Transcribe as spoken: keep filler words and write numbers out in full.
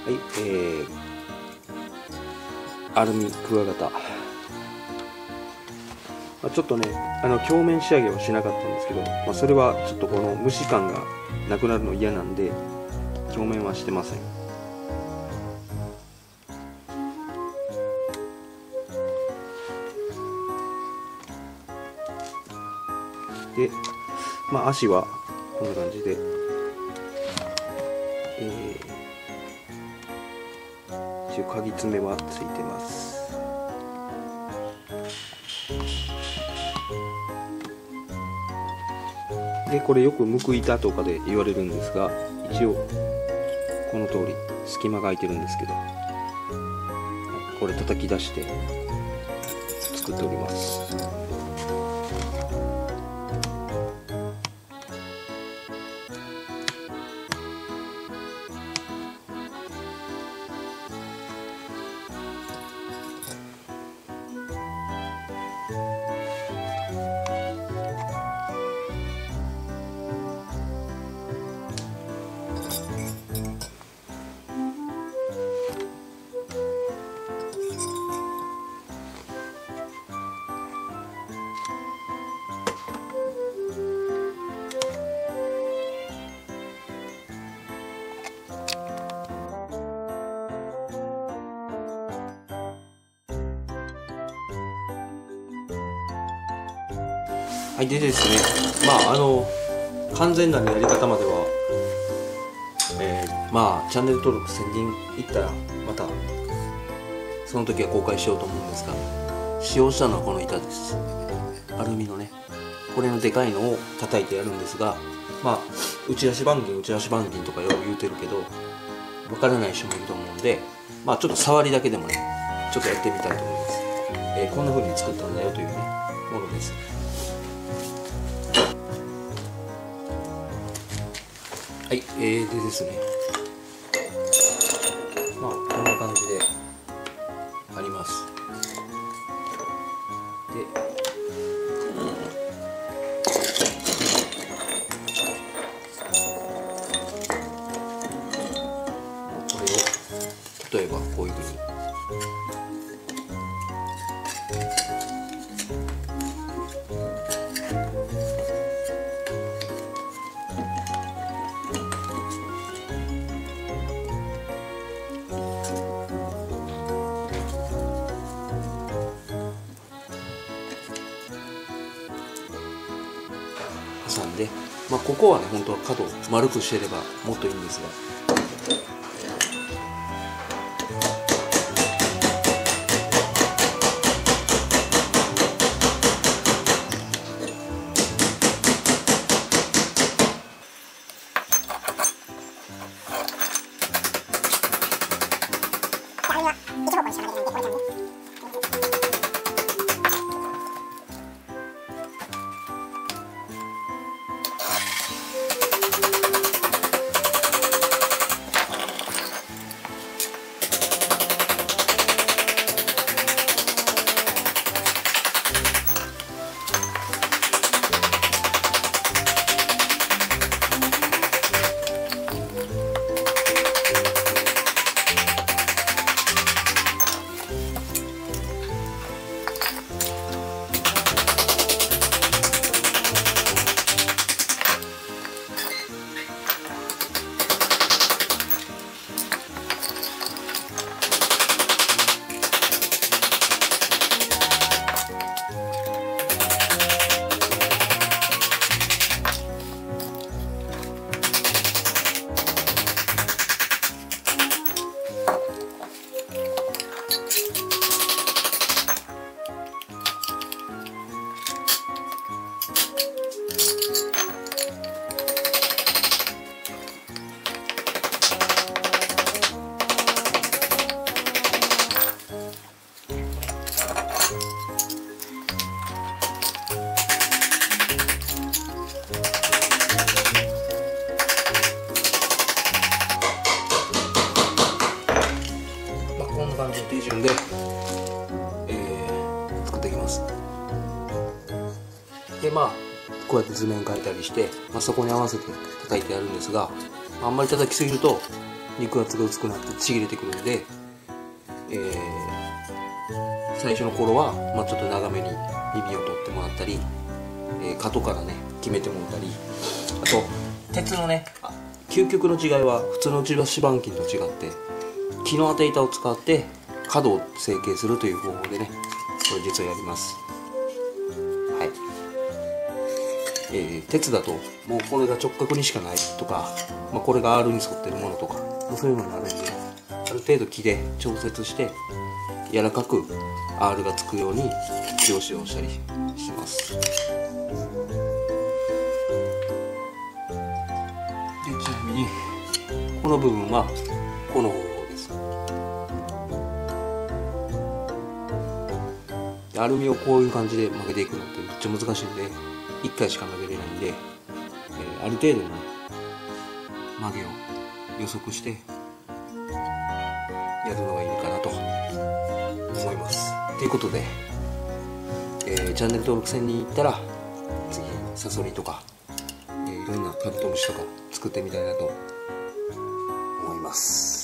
はい、えー、アルミクワガタ、まあ、ちょっとねあの鏡面仕上げはしなかったんですけど、まあ、それはちょっとこの蒸し感がなくなるの嫌なんで鏡面はしてません。で、まあ、足はこんな感じで、えー、一応鍵爪はついてます。でこれよくむく板とかで言われるんですが、一応この通り隙間が空いてるんですけど、これ叩き出して作っております。はい、でですね、まああの完全な、ね、やり方までは、えー、まあチャンネル登録せんにんいったらまたその時は公開しようと思うんですが、使用したのはこの板です。アルミのね、これのでかいのを叩いてやるんですが、まあ打ち出し板金打ち出し板金とかよく言うてるけどわからない人もいると思うんで、まあちょっと触りだけでもねちょっとやってみたいと思います。えー、こんな風に作ったんだよというねものです。はい、えー、でですね、まあこんな感じであります。で、これを例えばこういうふうに挟んで、まあ、ここはね本当は角を丸くしてればもっといいんですが、感じの手順で、えー、作っていきます。でまあこうやって図面描いたりして、まあ、そこに合わせて叩いてやるんですが、あんまり叩きすぎると肉厚が薄くなってちぎれてくるので、えー、最初の頃は、まあ、ちょっと長めに指を取ってもらったり、えー、角からね決めてもらったり、あと鉄のね究極の違いは普通の内箸板金と違って木の当て板を使って角を成形するという方法でね、これ実はやります。はい、えー、鉄だともうこれが直角にしかないとか、まあ、これが アール に沿ってるものとか、まあ、そういうのがあるんで、ある程度木で調節して柔らかく アール がつくように木を使用したりします。でちなみにこの部分はこの方法です。アルミをこういう感じで曲げていくのってめっちゃ難しいんで、いっかいしか曲げれないんで、えー、ある程度の、ね、曲げを予測してやるのがいいかなと思います。ということで、えー、チャンネル登録せんにんいったら次サソリとか、えー、いろんなカブトムシとか作ってみたいなと思います。